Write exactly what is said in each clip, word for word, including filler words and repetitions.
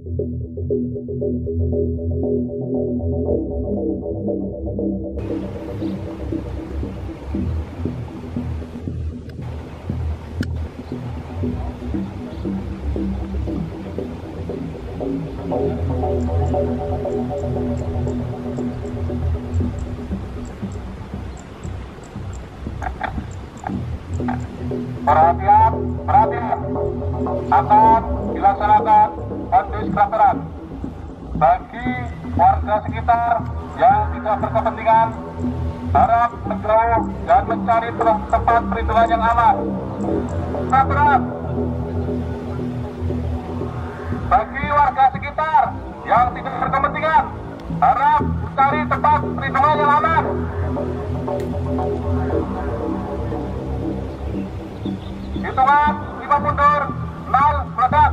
Perhatian, perhatian, akan dilaksanakan pendiskrapteran bagi warga sekitar yang tidak berkepentingan, harap menjauh dan mencari tempat perlindungan yang aman. Diskrapteran bagi warga sekitar yang tidak berkepentingan, harap mencari tempat perlindungan yang aman. Hitungan lima mundur, nol meledak.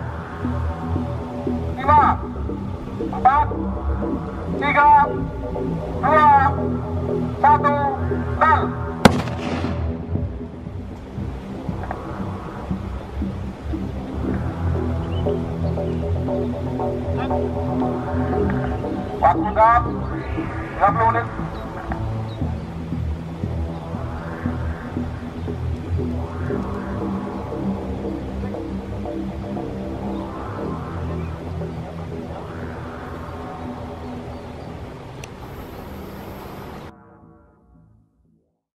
Lima, empat, tiga, dua, satu, nol. Waktu gendap tiga puluh menit.